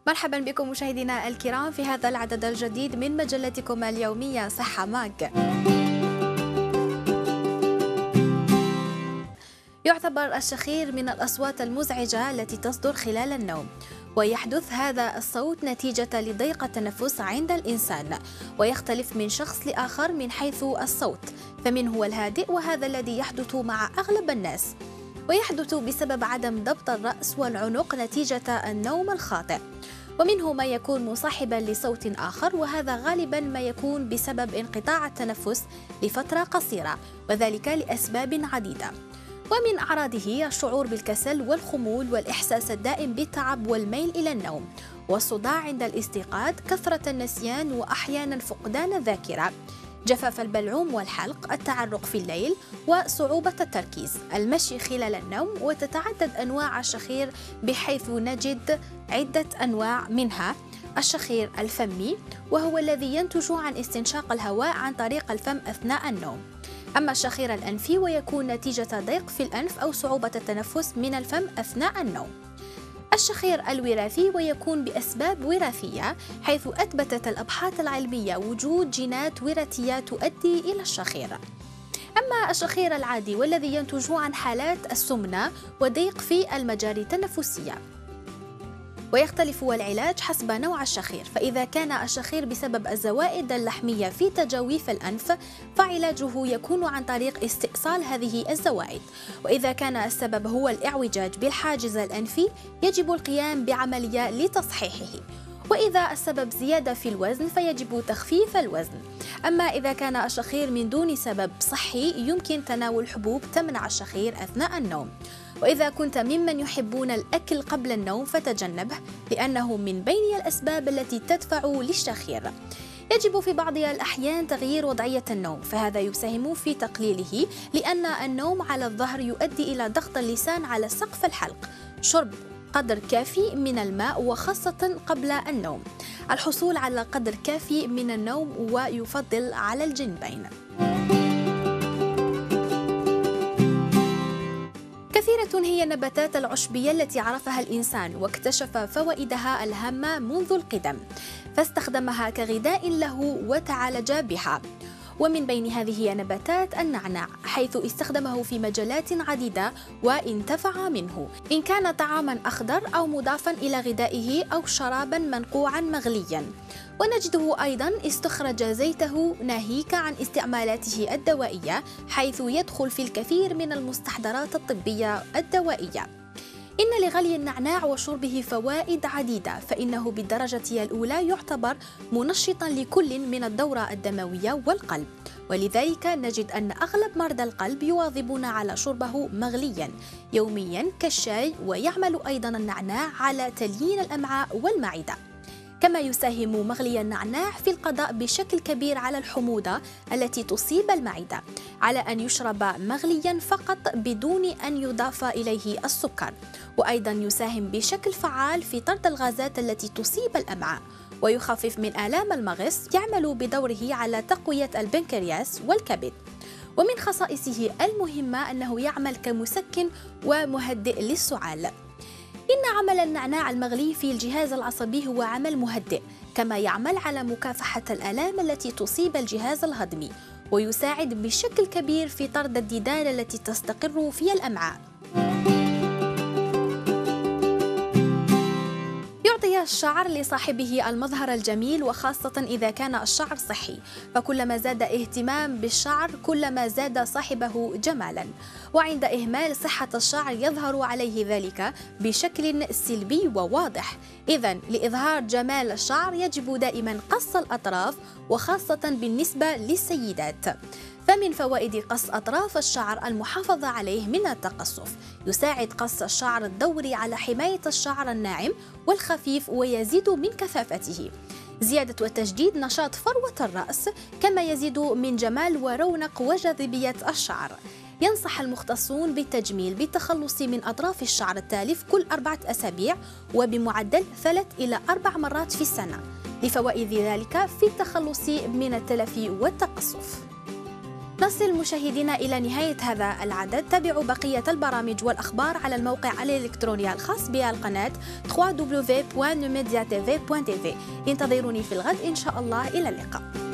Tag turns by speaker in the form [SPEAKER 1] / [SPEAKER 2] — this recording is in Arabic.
[SPEAKER 1] مرحبا بكم مشاهدينا الكرام في هذا العدد الجديد من مجلتكم اليومية صحة ماج. يعتبر الشخير من الأصوات المزعجة التي تصدر خلال النوم، ويحدث هذا الصوت نتيجة لضيق التنفس عند الإنسان، ويختلف من شخص لآخر من حيث الصوت، فمنه الهادئ وهذا الذي يحدث مع أغلب الناس، ويحدث بسبب عدم ضبط الرأس والعنق نتيجة النوم الخاطئ، ومنه ما يكون مصاحبا لصوت آخر وهذا غالبا ما يكون بسبب انقطاع التنفس لفترة قصيرة وذلك لأسباب عديدة. ومن أعراضه الشعور بالكسل والخمول والإحساس الدائم بالتعب والميل إلى النوم والصداع عند الاستيقاظ، كثرة النسيان وأحيانا فقدان الذاكرة، جفاف البلعوم والحلق، التعرق في الليل وصعوبة التركيز، المشي خلال النوم. وتتعدد أنواع الشخير بحيث نجد عدة أنواع منها الشخير الفمي وهو الذي ينتج عن استنشاق الهواء عن طريق الفم أثناء النوم. أما الشخير الأنفي ويكون نتيجة ضيق في الأنف أو صعوبة التنفس من الفم أثناء النوم. الشخير الوراثي ويكون بأسباب وراثية حيث أثبتت الأبحاث العلمية وجود جينات وراثية تؤدي إلى الشخير. أما الشخير العادي والذي ينتج عن حالات السمنة وضيق في المجاري التنفسية، ويختلف العلاج حسب نوع الشخير، فإذا كان الشخير بسبب الزوائد اللحمية في تجاويف الأنف فعلاجه يكون عن طريق استئصال هذه الزوائد، وإذا كان السبب هو الإعوجاج بالحاجز الأنفي يجب القيام بعملية لتصحيحه، وإذا السبب زيادة في الوزن فيجب تخفيف الوزن. أما إذا كان الشخير من دون سبب صحي يمكن تناول حبوب تمنع الشخير أثناء النوم. وإذا كنت ممن يحبون الأكل قبل النوم فتجنبه لأنه من بين الأسباب التي تدفع للشخير. يجب في بعض الأحيان تغيير وضعية النوم فهذا يساهم في تقليله، لأن النوم على الظهر يؤدي إلى ضغط اللسان على سقف الحلق، شرب قدر كافي من الماء وخاصة قبل النوم، الحصول على قدر كافي من النوم ويفضل على الجنبين. كثيرة هي النباتات العشبية التي عرفها الإنسان واكتشف فوائدها الهامة منذ القدم فاستخدمها كغذاء له وتعالج بها، ومن بين هذه النباتات النعناع حيث استخدمه في مجالات عديدة وانتفع منه، إن كان طعاما أخضر أو مضافا إلى غذائه أو شرابا منقوعا مغليا. ونجده أيضا استخرج زيته ناهيك عن استعمالاته الدوائية حيث يدخل في الكثير من المستحضرات الطبية الدوائية. إن لغلي النعناع وشربه فوائد عديدة، فإنه بالدرجة الأولى يعتبر منشطا لكل من الدورة الدموية والقلب، ولذلك نجد أن أغلب مرضى القلب يواظبون على شربه مغليا يوميا كالشاي، ويعمل أيضا النعناع على تليين الأمعاء والمعدة. كما يساهم مغلي النعناع في القضاء بشكل كبير على الحموضة التي تصيب المعدة، على أن يشرب مغليا فقط بدون أن يضاف إليه السكر، وأيضا يساهم بشكل فعال في طرد الغازات التي تصيب الأمعاء ويخفف من آلام المغص، يعمل بدوره على تقوية البنكرياس والكبد. ومن خصائصه المهمة أنه يعمل كمسكن ومهدئ للسعال. إن عمل النعناع المغلي في الجهاز العصبي هو عمل مهدئ، كما يعمل على مكافحة الآلام التي تصيب الجهاز الهضمي، ويساعد بشكل كبير في طرد الديدان التي تستقر في الأمعاء. يعطي الشعر لصاحبه المظهر الجميل وخاصة إذا كان الشعر صحي، فكلما زاد اهتمام بالشعر كلما زاد صاحبه جمالا، وعند إهمال صحة الشعر يظهر عليه ذلك بشكل سلبي وواضح. إذن لإظهار جمال الشعر يجب دائما قص الأطراف وخاصة بالنسبة للسيدات. فمن فوائد قص أطراف الشعر المحافظة عليه من التقصف، يساعد قص الشعر الدوري على حماية الشعر الناعم والخفيف ويزيد من كثافته، زيادة وتجديد نشاط فروة الرأس، كما يزيد من جمال ورونق وجاذبية الشعر. ينصح المختصون بالتجميل بالتخلص من أطراف الشعر التالف كل 4 أسابيع وبمعدل 3 إلى 4 مرات في السنة، لفوائد ذلك في التخلص من التلف والتقصف. نصل مشاهدينا إلى نهاية هذا العدد. تابعوا بقية البرامج والأخبار على الموقع الإلكتروني الخاص بالقناة www.numediatv.tv. انتظروني في الغد إن شاء الله. إلى اللقاء.